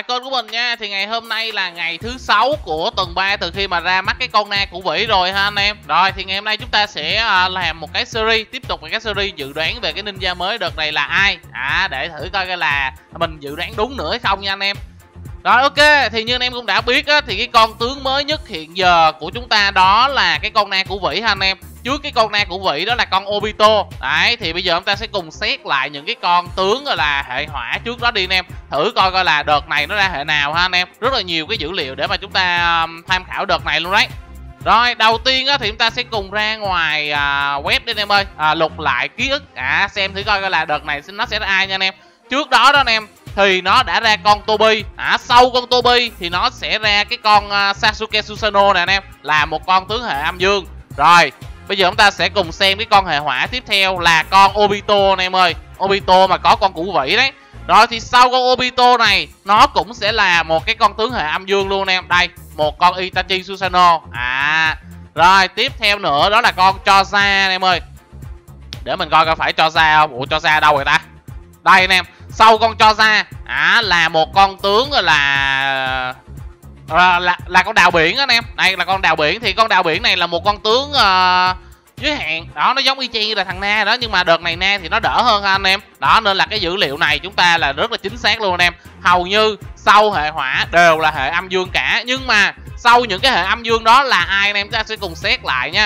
lại kênh của mình nha. Thì ngày hôm nay là ngày thứ 6 của tuần 3 từ khi mà ra mắt cái con na của Vĩ rồi ha anh em. Rồi thì ngày hôm nay chúng ta sẽ làm một cái series, tiếp tục cái series dự đoán về cái ninja mới đợt này là ai. Để thử coi là mình dự đoán đúng nữa hay không nha anh em. Rồi ok, thì như anh em cũng đã biết á, thì cái con tướng mới nhất hiện giờ của chúng ta đó là cái con na của Vĩ ha anh em. Trước cái con na của Vĩ đó là con Obito. Đấy, thì bây giờ chúng ta sẽ cùng xét lại những cái con tướng gọi là hệ hỏa trước đó đi anh em. Thử coi là đợt này nó ra hệ nào ha anh em. Rất là nhiều cái dữ liệu để mà chúng ta tham khảo đợt này luôn đấy. Rồi, đầu tiên á, thì chúng ta sẽ cùng ra ngoài web đi anh em ơi. Lục lại ký ức, xem thử coi là đợt này nó sẽ ra ai nha anh em. Trước đó đó anh em, thì nó đã ra con Tobi. Sau con Tobi thì nó sẽ ra cái con Sasuke Susanoo nè anh em, là một con tướng hệ âm dương. Rồi, bây giờ chúng ta sẽ cùng xem cái con hệ hỏa tiếp theo là con Obito anh em ơi. Obito mà có con củ vĩ đấy. Rồi thì sau con Obito này, nó cũng sẽ là một cái con tướng hệ âm dương luôn anh em. Đây, một con Itachi Susanoo. Rồi, tiếp theo nữa đó là con Choza anh em ơi. Để mình coi phải Choza không. Ủa Choza đâu rồi ta? Đây anh em, sau con Choza là một con tướng là con đào biển anh em. Đây là con đào biển. Thì con đào biển này là một con tướng giới hạn đó, nó giống y chang như là thằng Na đó, nhưng mà đợt này Na thì nó đỡ hơn ha anh em. Đó nên là cái dữ liệu này chúng ta là rất là chính xác luôn anh em. Hầu như sau hệ hỏa đều là hệ âm dương cả, nhưng mà sau những cái hệ âm dương đó là ai anh em, chúng ta sẽ cùng xét lại nha.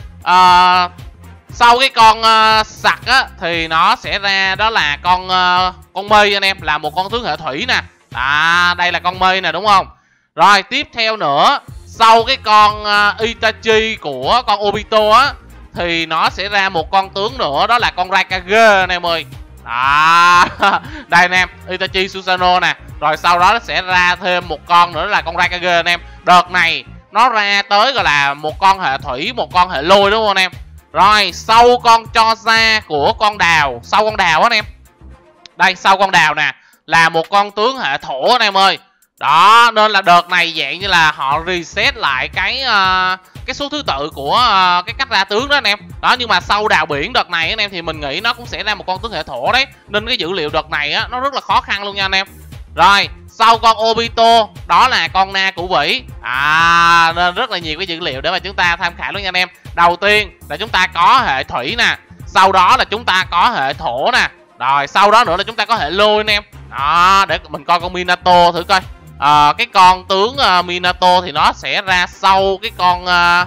Sau cái con sặc á thì nó sẽ ra đó là con mây anh em, là một con tướng hệ thủy nè. Đây là con mây nè đúng không? Rồi tiếp theo nữa, sau cái con Itachi của con Obito á thì nó sẽ ra một con tướng nữa, đó là con Raikage anh em ơi. Đây anh em, Itachi Susanoo nè. Rồi sau đó nó sẽ ra thêm một con nữa là con Raikage anh em. Đợt này nó ra tới gọi là một con hệ thủy, một con hệ lôi đúng không anh em? Rồi sau con Choza của con đào, sau con đào anh em. Đây sau con đào nè, là một con tướng hệ thổ anh em ơi. Đó nên là đợt này dạng như là họ reset lại cái số thứ tự của cái cách ra tướng đó anh em. Đó, nhưng mà sau đào biển đợt này anh em thì mình nghĩ nó cũng sẽ ra một con tướng hệ thổ đấy. Nên cái dữ liệu đợt này á nó rất là khó khăn luôn nha anh em. Rồi sau con Obito đó là con na của Vĩ. Nên rất là nhiều cái dữ liệu để mà chúng ta tham khảo luôn nha anh em. Đầu tiên là chúng ta có hệ thủy nè, sau đó là chúng ta có hệ thổ nè, rồi sau đó nữa là chúng ta có hệ lôi anh em. Đó, để mình coi con Minato thử coi. Cái con tướng Minato thì nó sẽ ra sau cái con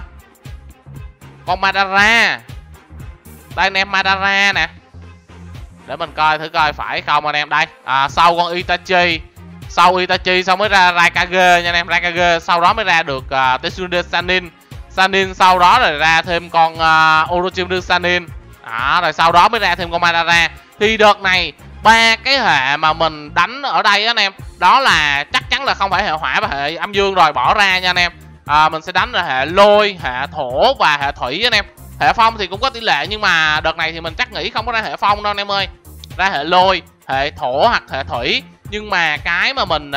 Madara. Đây anh em, Madara nè. Để mình coi thử coi phải không anh em. Đây, sau con Itachi. Sau Itachi xong mới ra Raikage nha anh em. Raikage sau đó mới ra được Tsunade Sanin. Sanin sau đó rồi ra thêm con Orochimaru Sanin. Rồi sau đó mới ra thêm con Madara. Thì đợt này ba cái hệ mà mình đánh ở đây anh em, đó là chắc chắn là không phải hệ hỏa và hệ âm dương rồi, bỏ ra nha anh em. Mình sẽ đánh là hệ lôi, hệ thổ và hệ thủy anh em. Hệ phong thì cũng có tỷ lệ, nhưng mà đợt này thì mình chắc nghĩ không có ra hệ phong đâu anh em ơi. Ra hệ lôi, hệ thổ hoặc hệ thủy. Nhưng mà cái mà mình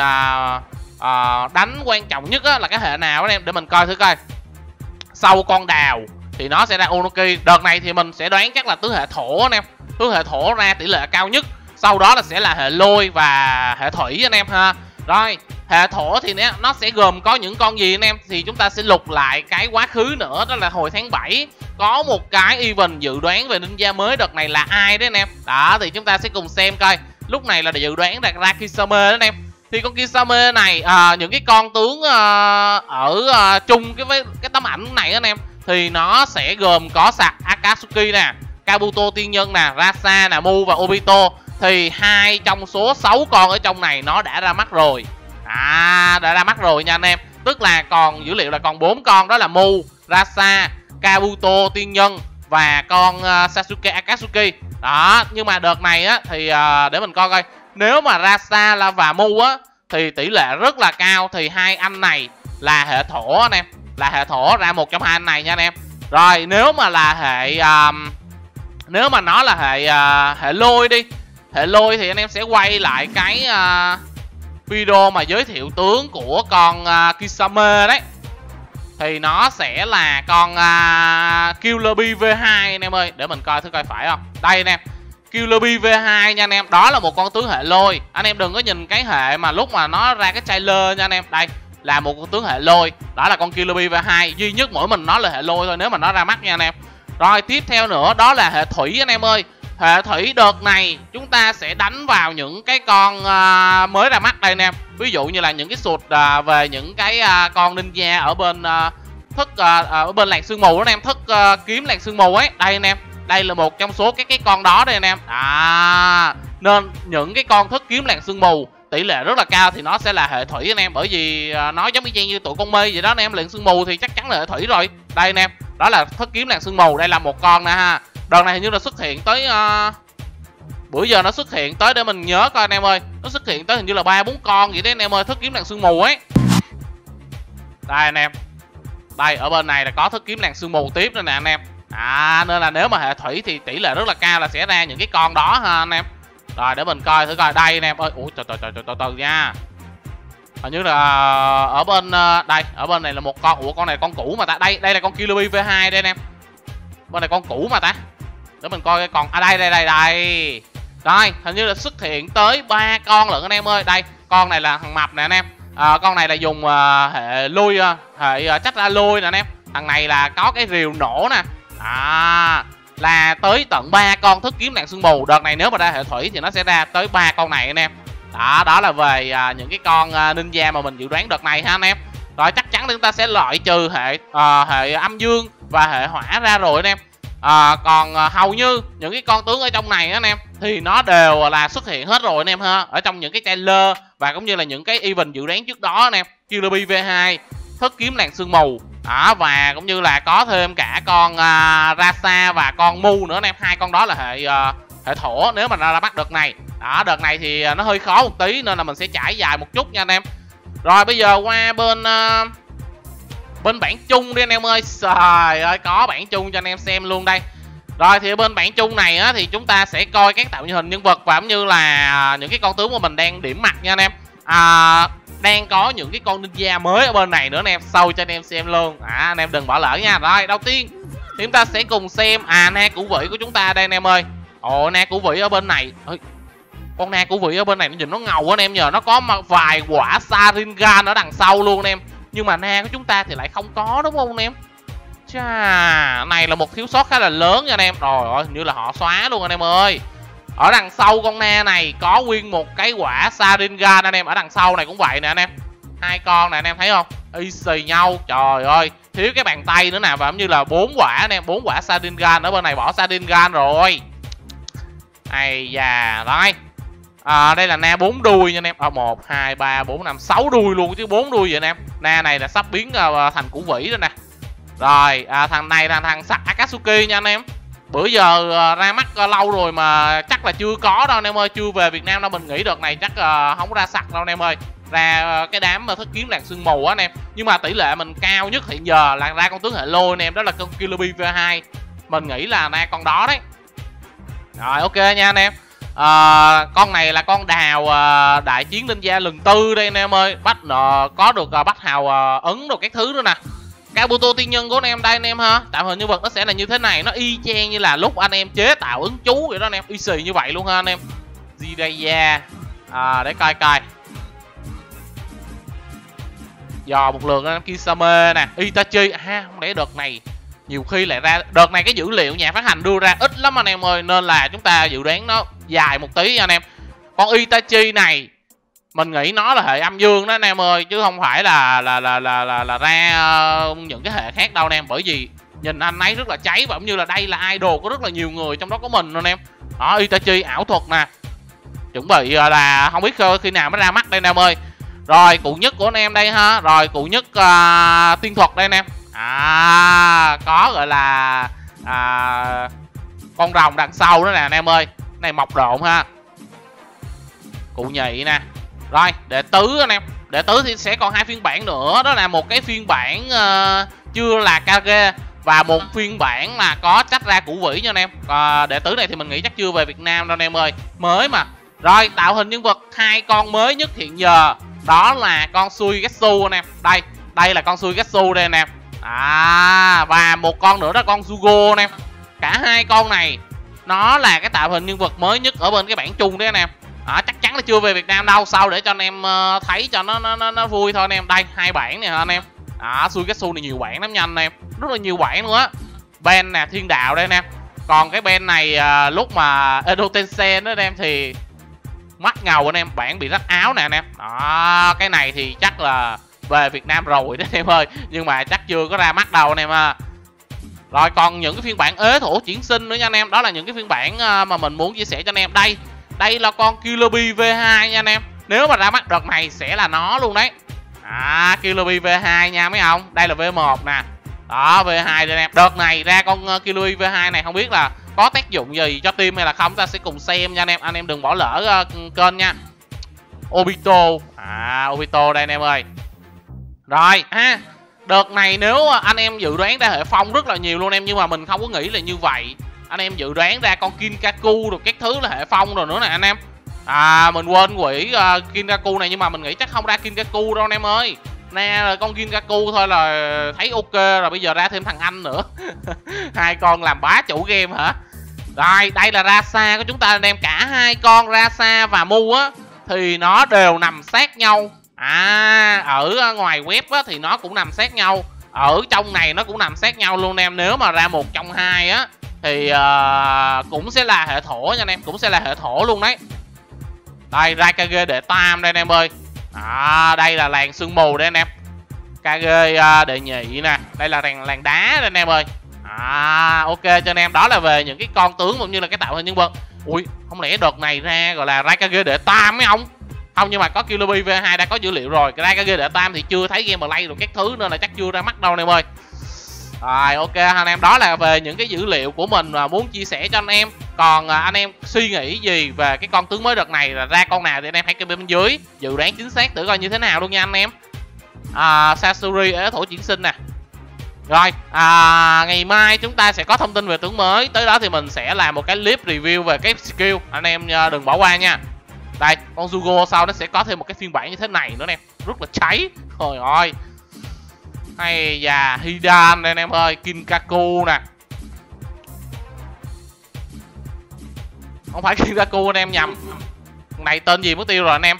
đánh quan trọng nhất á, là cái hệ nào anh em, để mình coi thử coi. Sau con đào thì nó sẽ ra Onoki. Đợt này thì mình sẽ đoán chắc là tướng hệ thổ anh em. Tướng hệ thổ ra tỷ lệ cao nhất. Sau đó là sẽ là hệ lôi và hệ thủy anh em ha. Rồi hệ thổ thì nó sẽ gồm có những con gì anh em, thì chúng ta sẽ lục lại cái quá khứ nữa. Đó là hồi tháng 7 có một cái event dự đoán về ninja mới đợt này là ai đấy anh em. Đó thì chúng ta sẽ cùng xem coi. Lúc này là để dự đoán ra Kisame đó anh em. Thì con Kisame này những cái con tướng ở chung với cái tấm ảnh này anh em, thì nó sẽ gồm có sạc Akatsuki nè, Kabuto tiên nhân nè, Rasa nè, Mu và Obito. Thì 2 trong số 6 con ở trong này nó đã ra mắt rồi. Đã ra mắt rồi nha anh em. Tức là còn dữ liệu là còn 4 con, đó là Mu, Rasa, Kabuto tiên nhân và con Sasuke Akatsuki. Đó, nhưng mà đợt này á thì để mình coi coi. Nếu mà Rasa và Mu á thì tỷ lệ rất là cao, thì hai anh này là hệ thổ anh em. Là hệ thổ, ra một trong hai anh này nha anh em. Rồi nếu mà là hệ nếu mà nó là hệ lôi đi, hệ lôi thì anh em sẽ quay lại cái video mà giới thiệu tướng của con Kisame đấy. Thì nó sẽ là con Killer Bee V2 anh em ơi. Để mình coi thử coi phải không. Đây anh em, Killer Bee V2 nha anh em. Đó là một con tướng hệ lôi. Anh em đừng có nhìn cái hệ mà lúc mà nó ra cái trailer nha anh em. Đây là một con tướng hệ lôi. Đó là con Killer Bee V2. Duy nhất mỗi mình nó là hệ lôi thôi nếu mà nó ra mắt nha anh em. Rồi tiếp theo nữa đó là hệ thủy anh em ơi. Hệ thủy đợt này chúng ta sẽ đánh vào những cái con mới ra mắt đây anh em. Ví dụ như là những cái sụt về những cái con ninja ở bên thức ở bên làng sương mù đó anh em. Thức kiếm làng sương mù ấy. Đây anh em. Đây là một trong số cái con đó đây anh em. Nên những cái con thức kiếm làng sương mù tỷ lệ rất là cao thì nó sẽ là hệ thủy anh em. Bởi vì nó giống như tụi con mây vậy đó anh em. Làng sương mù thì chắc chắn là hệ thủy rồi. Đây anh em. Đó là thức kiếm làng sương mù. Đây là một con nè ha. Đợt này hình như là xuất hiện tới bữa giờ nó xuất hiện tới để mình nhớ coi anh em ơi. Nó xuất hiện tới hình như là 3-4 con vậy đấy anh em ơi. Thức kiếm làng sương mù ấy. Đây anh em. Đây ở bên này là có thức kiếm làng sương mù tiếp nữa nè anh em. Nên là nếu mà hệ thủy thì tỷ lệ rất là cao là sẽ ra những cái con đó ha anh em. Rồi để mình coi thử coi. Đây anh em ơi. Ủa từ nha. Hình như là ở bên đây, ở bên này là một con. Ủa con này con cũ mà ta. Đây là con Killer Bee V2 đây anh em. Bên này con cũ mà ta. Để mình coi cái con. Đây. Rồi, hình như là xuất hiện tới 3 con lận anh em ơi. Đây, con này là thằng mập nè anh em. Con này là dùng hệ lui, hệ chắc ra lui nè anh em. Thằng này là có cái rìu nổ nè. Là tới tận 3 con thức kiếm làng sương mù. Đợt này nếu mà ra hệ thủy thì nó sẽ ra tới 3 con này anh em. Đó là về những cái con ninja mà mình dự đoán đợt này ha anh em. Rồi chắc chắn chúng ta sẽ loại trừ hệ âm dương và hệ hỏa ra rồi anh em. Còn hầu như những cái con tướng ở trong này anh em thì nó đều là xuất hiện hết rồi anh em ha. Ở trong những cái trailer và cũng như là những cái event dự đoán trước đó anh em. Killer Bee V2, thức kiếm làng sương mù. Và cũng như là có thêm cả con Rasa và con Mu nữa anh em. Hai con đó là hệ thổ nếu mà ra mắt đợt này. Đợt này thì nó hơi khó một tí nên là mình sẽ trải dài một chút nha anh em. Rồi bây giờ qua bên bản chung đi anh em ơi. Trời ơi, có bản chung cho anh em xem luôn đây. Rồi thì bên bản chung này á, thì chúng ta sẽ coi các tạo hình nhân vật và cũng như là những cái con tướng mà mình đang điểm mặt nha anh em. Đang có những cái con ninja mới ở bên này nữa anh em. Sâu cho anh em xem luôn. Anh em đừng bỏ lỡ nha. Rồi đầu tiên thì chúng ta sẽ cùng xem na củ vĩ của chúng ta đây anh em ơi. Na củ vĩ ở bên này. Con na củ vĩ ở bên này nó nhìn nó ngầu anh em nhờ. Nó có vài quả Sharingan ở đằng sau luôn anh em. Nhưng mà na của chúng ta thì lại không có đúng không anh em? Này là một thiếu sót khá là lớn nha anh em. Rồi hình như là họ xóa luôn anh em ơi. Ở đằng sau con na này có nguyên một cái quả Sharingan anh em. Ở đằng sau này cũng vậy nè anh em. Hai con này anh em thấy không? Y xì nhau. Trời ơi. Thiếu cái bàn tay nữa nè. Và cũng như là 4 quả anh em. 4 quả Sharingan. Ở bên này bỏ Sharingan rồi. Ây da. Rồi. Đây là na 4 đuôi nha anh em. 1, 2, 3, 4, 5, 6 đuôi luôn chứ 4 đuôi vậy anh em. Na này là sắp biến thành củ vĩ rồi nè. Rồi thằng này là thằng sặc Akatsuki nha anh em. Bữa giờ ra mắt lâu rồi mà chắc là chưa có đâu anh em ơi. Chưa về Việt Nam đâu. Mình nghĩ đợt này chắc không có ra sặc đâu anh em ơi. Ra cái đám thức kiếm làng sương mù á anh em. Nhưng mà tỷ lệ mình cao nhất hiện giờ là ra con tướng hệ lôi anh em. Đó là con Killer Bee V2. Mình nghĩ là ra con đó đấy. Rồi ok nha anh em. Con này là con đào đại chiến ninja lần 4 đây anh em ơi. Có được bắt hào ấn đồ các thứ nữa nè. Kabuto tiên nhân của anh em đây anh em ha. Tạo hình nhân vật nó sẽ là như thế này. Nó y chang như là lúc anh em chế tạo ứng chú vậy đó anh em. Y xì như vậy luôn ha anh em. Jiraiya. Để coi. Dò một lượt anh em. Kisame nè. Itachi. Không lẽ đợt này nhiều khi lại ra. Đợt này cái dữ liệu nhà phát hành đưa ra ít lắm anh em ơi. Nên là chúng ta dự đoán nó dài một tí anh em. Con Itachi này mình nghĩ nó là hệ âm dương đó anh em ơi. Chứ không phải là ra những cái hệ khác đâu anh em. Bởi vì nhìn anh ấy rất là cháy. Và cũng như là đây là idol của rất là nhiều người. Trong đó có mình anh em. Đó Itachi ảo thuật nè. Chuẩn bị là không biết khi nào mới ra mắt đây anh em ơi. Rồi cụ nhất của anh em đây ha. Rồi cụ nhất tiên thuật đây anh em. Có gọi là con rồng đằng sau đó nè anh em ơi. Này mọc độn ha. Cụ nhị nè. Rồi đệ tứ anh em. Đệ tứ thì sẽ còn 2 phiên bản nữa. Đó là một cái phiên bản chưa là Kage. Và một phiên bản là có chắc ra củ vĩ nha anh em. Đệ tứ này thì mình nghĩ chắc chưa về Việt Nam đâu anh em ơi. Mới mà. Rồi tạo hình nhân vật 2 con mới nhất hiện giờ. Đó là con Suigetsu anh em. Đây là con Suigetsu đây anh em. Và một con nữa đó con Zugo anh em. Cả 2 con này nó là cái tạo hình nhân vật mới nhất ở bên cái bản chung đấy anh em. Chắc chắn là chưa về Việt Nam đâu, sau để cho anh em thấy cho nó vui thôi anh em. Đây 2 bản này hả anh em. Suikatsu này nhiều bản lắm nha anh em, rất là nhiều bản luôn á. Ben nè, Thiên Đạo đây anh em. Còn cái Ben này lúc mà Edo Tensei đó anh em thì mắt ngầu anh em, bản bị rách áo nè anh em. Cái này thì chắc là về Việt Nam rồi đó anh em ơi, nhưng mà chắc chưa có ra mắt đâu anh em à. Rồi còn những cái phiên bản ế thổ chuyển sinh nữa nha anh em, đó là những cái phiên bản mà mình muốn chia sẻ cho anh em. Đây là con Killer Bee V2 nha anh em, nếu mà ra mắt đợt này sẽ là nó luôn đấy. Killer Bee V2 nha mấy ông, đây là V1 nè. Đó V2 đây anh em, đợt này ra con Killer Bee V2 này không biết là có tác dụng gì cho team hay là không, ta sẽ cùng xem nha anh em đừng bỏ lỡ kênh nha. Obito, Obito đây anh em ơi. Rồi đợt này nếu anh em dự đoán ra hệ phong rất là nhiều luôn em, nhưng mà mình không có nghĩ là như vậy. Anh em dự đoán ra con Kinkaku rồi các thứ là hệ phong rồi nữa nè anh em. Mình quên quỷ Kinkaku này, nhưng mà mình nghĩ chắc không ra Kinkaku đâu anh em ơi. Nè là con Kinkaku thôi là thấy ok rồi, bây giờ ra thêm thằng Anh nữa. 2 con làm bá chủ game hả. Rồi đây là Rasa của chúng ta anh em, cả 2 con Rasa và Mu á thì nó đều nằm sát nhau. Ở ngoài web á thì nó cũng nằm sát nhau, ở trong này nó cũng nằm sát nhau luôn em. Nếu mà ra một trong hai á thì cũng sẽ là hệ thổ nha anh em, cũng sẽ là hệ thổ luôn đấy. Đây Raikage đệ tam đây anh em ơi. Đây là làng sương mù đây anh em. Kage đệ nhị nè, đây là làng đá đây anh em ơi. Ok cho anh em, đó là về những cái con tướng cũng như là cái tạo hình nhân vật. Ui, không lẽ đợt này ra gọi là Raikage đệ tam mấy ông? Không, nhưng mà có Killer Bee V2 đã có dữ liệu rồi. Cái Raikage đệ tam thì chưa thấy gameplay rồi các thứ nên là chắc chưa ra mắt đâu anh em ơi. Rồi ok anh em, đó là về những cái dữ liệu của mình mà muốn chia sẻ cho anh em. Còn anh em suy nghĩ gì về cái con tướng mới đợt này là ra con nào thì anh em hãy comment bên dưới dự đoán chính xác thử coi như thế nào luôn nha anh em. Sasori ế thổ chuyển sinh nè. Rồi ngày mai chúng ta sẽ có thông tin về tướng mới, tới đó thì mình sẽ làm một cái clip review về cái skill, anh em đừng bỏ qua nha. Đây con Zugo sau nó sẽ có thêm một cái phiên bản như thế này nữa nè, rất là cháy. Trời ơi, hay da Hidan đây anh em ơi, Kinkaku nè. Không phải Kinkaku anh em nhầm, này tên gì mất tiêu rồi anh em.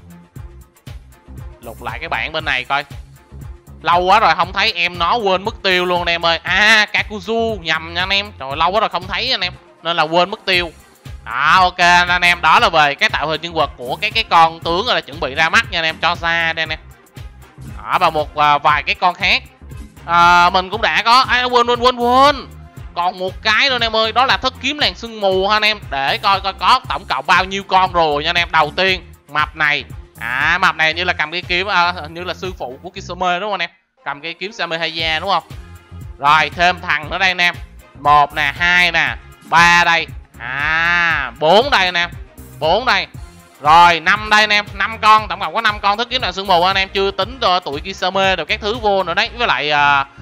Lục lại cái bản bên này coi, lâu quá rồi không thấy em, nó quên mất tiêu luôn anh em ơi. Kakuzu nhầm nha anh em, trời lâu quá rồi không thấy anh em nên là quên mất tiêu. Ok anh em, đó là về cái tạo hình nhân vật của cái con tướng là chuẩn bị ra mắt nha anh em, cho ra đây anh em. Và một vài cái con khác mình cũng đã có. Quên còn một cái nữa anh em ơi, đó là thất kiếm làng sương mù ha anh em, để coi có tổng cộng bao nhiêu con rồi nha anh em. Đầu tiên map này, map này như là cầm cái kiếm như là sư phụ của Kisame đúng không anh em, cầm cái kiếm Samehaya đúng không. Rồi thêm thằng nữa đây anh em, 1 nè, 2 nè, 3 đây, 4 đây anh em, 4 đây. Rồi 5 đây anh em, 5 con, tổng cộng có 5 con thức kiếm làng sương mù anh em, chưa tính tụi Kisame rồi các thứ vô nữa đấy, với lại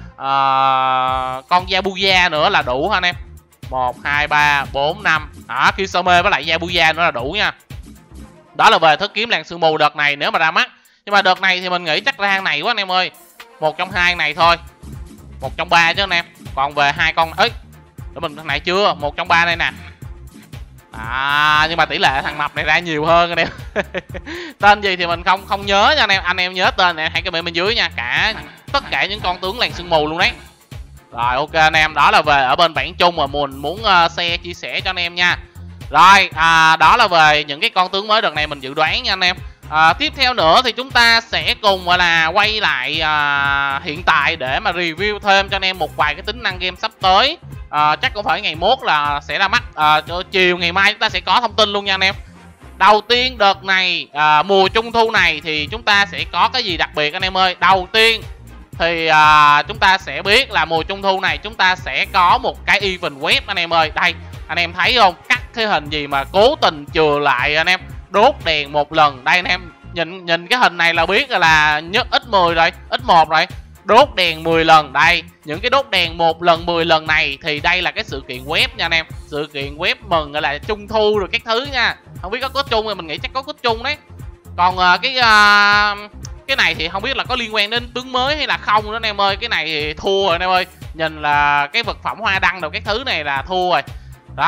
con Yabuya nữa là đủ ha anh em. 1 2 3 4 5. Kisame với lại Yabuya nữa là đủ nha. Đó là về thức kiếm làng sương mù đợt này nếu mà ra mắt. Nhưng mà đợt này thì mình nghĩ chắc ra này quá anh em ơi. Một trong hai này thôi. 1 trong 3 chứ anh em. Còn về 2 con ấy, để mình thằng này chưa, 1 trong 3 đây nè. Nhưng mà tỷ lệ thằng mập này ra nhiều hơn anh em. Tên gì thì mình không nhớ nha anh em. Anh em nhớ tên này hãy comment bên dưới nha. Tất cả những con tướng làng sương mù luôn đấy. Rồi ok anh em, đó là về ở bên bản chung mà mình muốn share chia sẻ cho anh em nha. Rồi đó là về những cái con tướng mới đợt này mình dự đoán nha anh em. Tiếp theo nữa thì chúng ta sẽ cùng gọi là quay lại hiện tại để mà review thêm cho anh em một vài cái tính năng game sắp tới. Chắc cũng phải ngày mốt là sẽ ra mắt, chiều ngày mai chúng ta sẽ có thông tin luôn nha anh em. Đầu tiên đợt này mùa trung thu này thì chúng ta sẽ có cái gì đặc biệt anh em ơi. Đầu tiên thì chúng ta sẽ biết là mùa trung thu này chúng ta sẽ có một cái event web anh em ơi. Đây anh em thấy không, cắt cái hình gì mà cố tình chừa lại anh em, đốt đèn một lần. Đây anh em nhìn cái hình này là biết là nhất x10 rồi, x1 rồi, đốt đèn 10 lần. Đây những cái đốt đèn 1 lần 10 lần này thì đây là cái sự kiện web nha anh em, sự kiện web mừng gọi là trung thu rồi các thứ nha. Không biết có chung thì mình nghĩ chắc có chung đấy. Còn cái này thì không biết là có liên quan đến tướng mới hay là không nữa anh em ơi. Cái này thì thua rồi anh em ơi, nhìn là cái vật phẩm hoa đăng đồ các thứ này là thua rồi. Rồi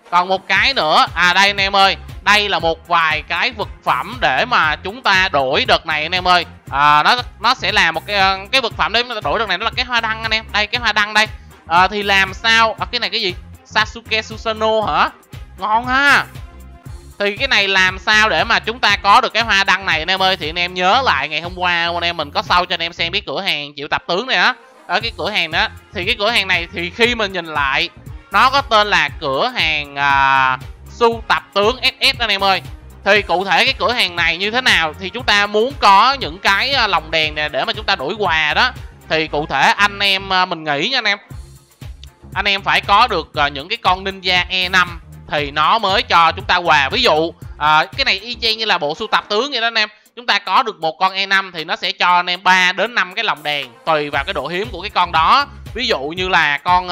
Còn một cái nữa, đây anh em ơi, đây là một vài cái vật phẩm để mà chúng ta đổi đợt này anh em ơi. Nó sẽ là một cái vật phẩm để chúng ta đổi đợt này, đó là cái hoa đăng anh em. Đây cái hoa đăng đây. Thì làm sao cái này cái gì? Sasuke Susanoo hả? Ngon ha. Thì cái này làm sao để mà chúng ta có được cái hoa đăng này anh em ơi? Thì anh em nhớ lại ngày hôm qua anh em mình có show cho anh em xem cái cửa hàng triệu tập tướng này á. Ở cái cửa hàng đó, thì cái cửa hàng này thì khi mình nhìn lại nó có tên là cửa hàng sưu tập tướng SS anh em ơi. Thì cụ thể cái cửa hàng này như thế nào, thì chúng ta muốn có những cái lồng đèn này để mà chúng ta đổi quà đó, thì cụ thể anh em mình nghĩ nha anh em phải có được những cái con ninja E5 thì nó mới cho chúng ta quà. Ví dụ cái này y chang như là bộ sưu tập tướng vậy đó anh em. Chúng ta có được một con E5 thì nó sẽ cho anh em 3 đến 5 cái lồng đèn tùy vào cái độ hiếm của cái con đó. Ví dụ như là con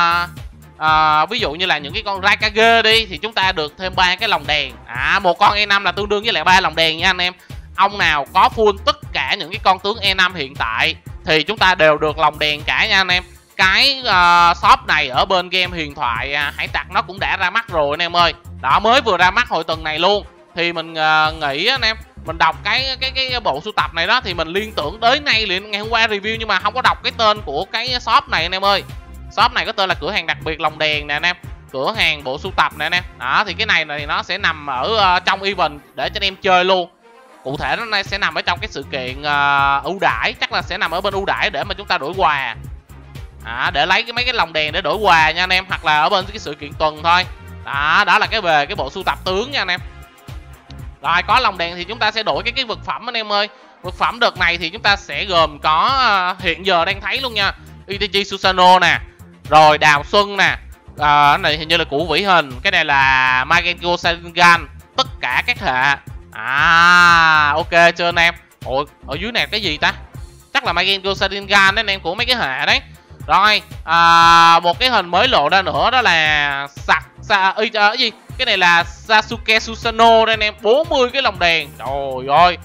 ví dụ như là những cái con Raikage đi thì chúng ta được thêm 3 cái lồng đèn. Một con E5 là tương đương với lại 3 lồng đèn nha anh em. Ông nào có full tất cả những cái con tướng E5 hiện tại thì chúng ta đều được lồng đèn cả nha anh em. Cái shop này ở bên game huyền thoại hải tặc nó cũng đã ra mắt rồi anh em ơi. Đó, mới vừa ra mắt hồi tuần này luôn. Thì mình nghĩ anh em, mình đọc cái bộ sưu tập này đó thì mình liên tưởng tới ngay liền ngày hôm qua review, nhưng mà không có đọc cái tên của cái shop này anh em ơi. Shop này có tên là cửa hàng đặc biệt lồng đèn nè anh em, cửa hàng bộ sưu tập nè anh em. Đó, thì cái này thì nó sẽ nằm ở trong event để cho anh em chơi luôn. Cụ thể nó sẽ nằm ở trong cái sự kiện ưu đãi, chắc là sẽ nằm ở bên ưu đãi để mà chúng ta đổi quà. Để lấy mấy cái lồng đèn để đổi quà nha anh em, hoặc là ở bên cái sự kiện tuần thôi. Đó là về cái bộ sưu tập tướng nha anh em. Rồi có lồng đèn thì chúng ta sẽ đổi cái vật phẩm anh em ơi. Vật phẩm đợt này thì chúng ta sẽ gồm có hiện giờ đang thấy luôn nha, Itachi Susanoo nè, rồi Đào Xuân nè, cái này hình như là củ vĩ hình, cái này là Magengo Sharingan, tất cả các hệ. Ok chưa anh em? Ủa, ở dưới này cái gì ta? Chắc là Magengo Sharingan đấy anh em, của mấy cái hệ đấy. Rồi một cái hình mới lộ ra nữa, đó là cái gì? Cái này là Sasuke Susanoo đây anh em, 40 cái lồng đèn. Trời ơi,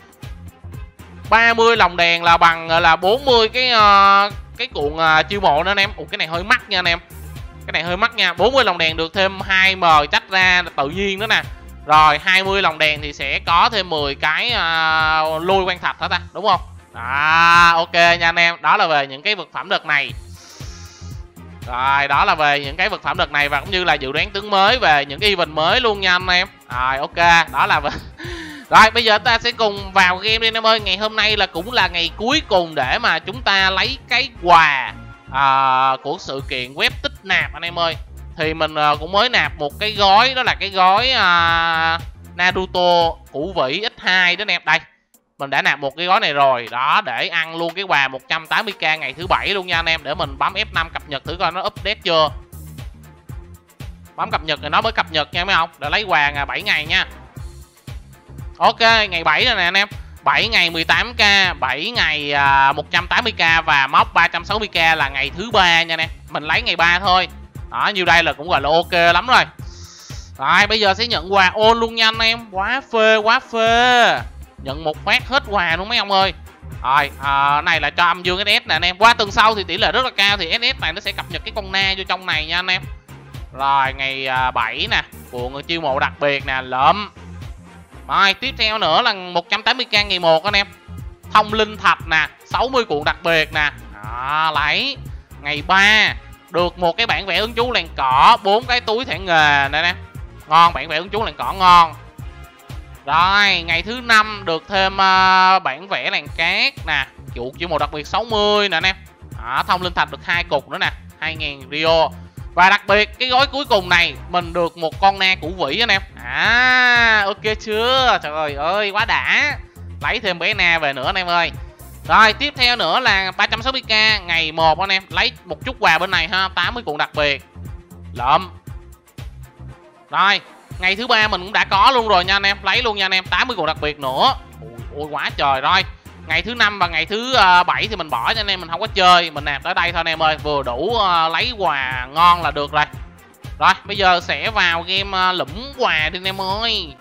30 lồng đèn là bằng là 40 cái cuộn chiêu mộ nữa anh em. Cái này hơi mắc nha anh em, cái này hơi mắc nha. 40 lồng đèn được thêm 2M tách ra tự nhiên nữa nè. Rồi 20 lồng đèn thì sẽ có thêm 10 cái lôi quan thạch hả ta, đúng không? Ok nha anh em, đó là về những cái vật phẩm đợt này. Rồi đó là về những cái vật phẩm đợt này, và cũng như là dự đoán tướng mới về những cái event mới luôn nha anh em. Rồi ok, đó là về... Rồi bây giờ ta sẽ cùng vào game đi anh em ơi. Ngày hôm nay là cũng là ngày cuối cùng để mà chúng ta lấy cái quà của sự kiện web tích nạp anh em ơi. Thì mình cũng mới nạp một cái gói, đó là cái gói Naruto củ vĩ X2 đó anh em. Đây, mình đã nạp một cái gói này rồi. Đó, để ăn luôn cái quà 180k ngày thứ 7 luôn nha anh em. Để mình bấm F5 cập nhật thử coi nó update chưa. Bấm cập nhật rồi nó mới cập nhật nha mấy ông. Để lấy quà 7 ngày nha. Ok, ngày 7 rồi nè anh em. 7 ngày 18k, 7 ngày 180k và móc 360k là ngày thứ 3 nha anh em. Mình lấy ngày 3 thôi. Đó, nhiêu đây là cũng gọi là ok lắm rồi. Rồi, bây giờ sẽ nhận quà ôn luôn nha anh em. Quá phê, quá phê. Nhận một phát hết quà luôn mấy ông ơi. Rồi, này là cho âm dương SS nè anh em. Qua tuần sau thì tỷ lệ rất là cao thì SS này nó sẽ cập nhật cái con na vô trong này nha anh em. Rồi, ngày 7 nè, cuộn chiêu mộ đặc biệt nè, lợm. Rồi, tiếp theo nữa là 180k ngày 1 anh em. Thông linh thạch nè, 60 cuộn đặc biệt nè. Lấy ngày 3 được một cái bản vẽ ứng chú làng cỏ, 4 cái túi thẻ nghề nè nè. Ngon, bản vẽ ứng chú làng cỏ ngon. Rồi, ngày thứ 5 được thêm bản vẽ làng cát nè, chuột chiêu mộ đặc biệt 60 nè anh em. Thông linh thạch được 2 cục nữa nè, 2000 Rio. Và đặc biệt cái gói cuối cùng này mình được một con na củ vĩ anh em. Ok chưa? Trời ơi quá đã. Lấy thêm bé na về nữa anh em ơi. Rồi tiếp theo nữa là 360k ngày 1 anh em. Lấy một chút quà bên này ha, 80 cuộn đặc biệt. Lợm. Rồi, ngày thứ 3 mình cũng đã có luôn rồi nha anh em. Lấy luôn nha anh em, 80 cuộn đặc biệt nữa. Ôi quá trời. Rồi ngày thứ 5 và ngày thứ 7 thì mình bỏ cho anh em, mình không có chơi, mình nạp tới đây thôi anh em ơi, vừa đủ lấy quà ngon là được rồi. Rồi bây giờ sẽ vào game lụm quà đi anh em ơi.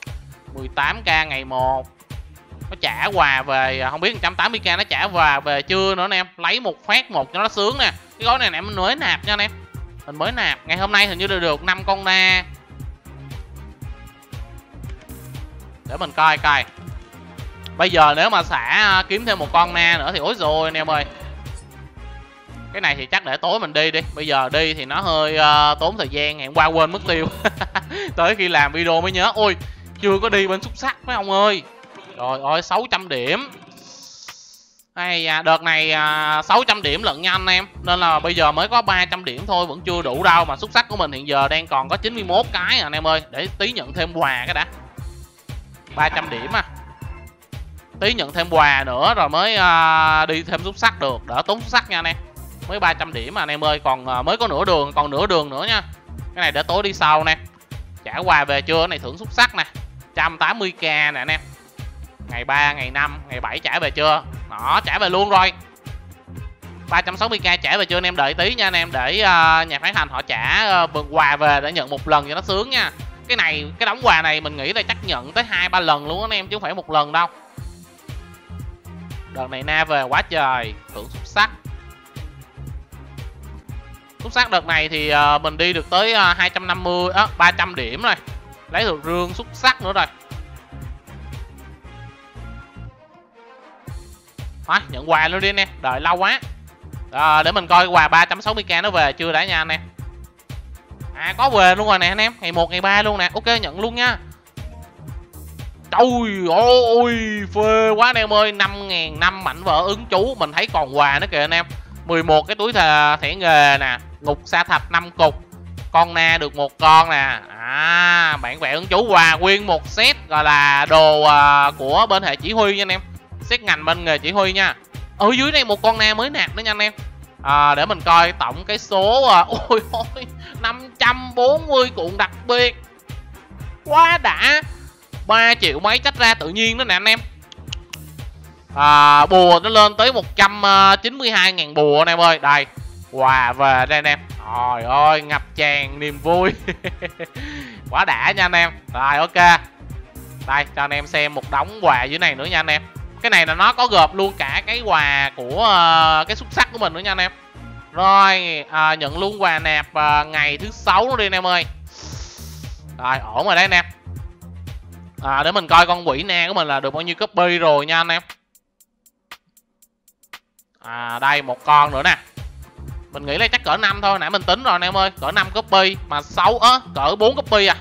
18k ngày 1. Nó trả quà về không biết 180k nó trả quà về chưa nữa anh em. Lấy một phát một cho nó sướng nè. Cái gói này nè mình mới nạp nha anh em. Mình mới nạp, ngày hôm nay hình như được 5 con na. Để mình coi coi. Bây giờ nếu mà xả kiếm thêm một con na nữa thì ối rồi anh em ơi. Cái này thì chắc để tối mình đi đi. Bây giờ đi thì nó hơi tốn thời gian. Hẹn qua quên mất tiêu. Tới khi làm video mới nhớ. Ôi, chưa có đi bên xúc sắc mấy ông ơi. Rồi ôi 600 điểm. Đợt này 600 điểm lận nha anh em. Nên là bây giờ mới có 300 điểm thôi. Vẫn chưa đủ đâu. Mà xúc sắc của mình hiện giờ đang còn có 91 cái anh em ơi. Để tí nhận thêm quà cái đã. 300 điểm à. Tí nhận thêm quà nữa rồi mới đi thêm xúc sắc được. Đỡ tốn xúc sắc nha anh em. Mới 300 điểm mà anh em ơi. Còn mới có nửa đường. Còn nửa đường nữa nha. Cái này để tối đi sau nè. Trả quà về chưa? Cái này thưởng xúc sắc nè. 180k nè anh em. Ngày 3, ngày 5, ngày 7 trả về chưa? Đó, trả về luôn rồi. 360k trả về chưa anh em? Đợi tí nha anh em. Để nhà phát hành họ trả quà về để nhận một lần cho nó sướng nha. Cái này, cái đóng quà này mình nghĩ là chắc nhận tới 2-3 lần luôn anh em. Chứ không phải một lần đâu. Đợt này na về quá trời. Thưởng xúc sắc. Xúc sắc đợt này thì mình đi được tới 250, 300 điểm rồi. Lấy được rương xúc sắc nữa rồi. Thôi, nhận quà luôn đi anh em. Đợi lâu quá. Để mình coi quà 360k nó về chưa đã nha anh em. Có về luôn rồi nè anh em. Ngày 1, ngày 3 luôn nè. Ok, nhận luôn nha. Trời ơi, phê quá anh em ơi. 5.005 mảnh vỡ ứng chú. Mình thấy còn quà nữa kìa anh em. 11 cái túi thẻ nghề nè. Ngục sa thạch 5 cục. Con na được 1 con nè. Bản vẽ ứng chú quà nguyên một set gọi là đồ của bên hệ chỉ huy nha anh em. Set ngành bên nghề chỉ huy nha. Ở dưới đây một con na mới nạp nữa nha anh em. Để mình coi tổng cái số. Ôi ôi, 540 cuộn đặc biệt. Quá đã. 3 triệu mấy trách ra tự nhiên đó nè anh em. Bùa nó lên tới 192.000 bùa anh em ơi. Đây, quà về đây anh em. Trời ơi, ngập tràn niềm vui. Quá đã nha anh em. Rồi ok. Đây, cho anh em xem một đống quà dưới này nữa nha anh em. Cái này là nó có gộp luôn cả cái quà của cái xúc sắc của mình nữa nha anh em. Rồi, nhận luôn quà nạp ngày thứ 6 nữa đi anh em ơi. Rồi, ổn rồi đấy anh em. Để mình coi con quỷ na của mình là được bao nhiêu copy rồi nha anh em. Đây một con nữa nè. Mình nghĩ là chắc cỡ 5 thôi, nãy mình tính rồi anh em ơi, cỡ 5 copy mà 6 cỡ 4 copy à.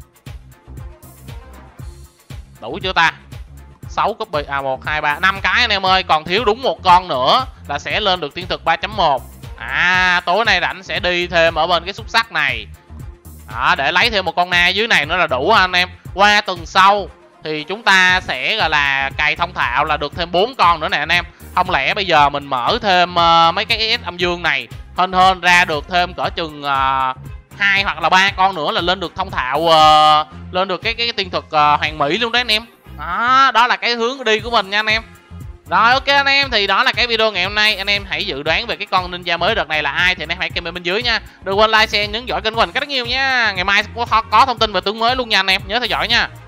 Đủ chưa ta? 6 copy 1 2 3 5 cái anh em ơi, còn thiếu đúng một con nữa là sẽ lên được tiên thực 3.1. Tối nay rảnh sẽ đi thêm ở bên cái xúc sắc này. Để lấy thêm một con na dưới này nữa là đủ anh em. Qua tuần sau thì chúng ta sẽ gọi là cày thông thạo là được thêm 4 con nữa nè anh em. Không lẽ bây giờ mình mở thêm mấy cái ES âm dương này hên ra được thêm cỡ chừng 2 hoặc là 3 con nữa là lên được thông thạo, lên được cái tiên thực hoàng mỹ luôn đấy anh em. Đó là cái hướng đi của mình nha anh em. Rồi ok anh em, thì đó là cái video ngày hôm nay. Anh em hãy dự đoán về cái con ninja mới đợt này là ai thì anh em hãy comment bên dưới nha. Đừng quên like, share, nhấn dõi kênh của mình rất nhiều nha. Ngày mai có thông tin về tướng mới luôn nha anh em, nhớ theo dõi nha.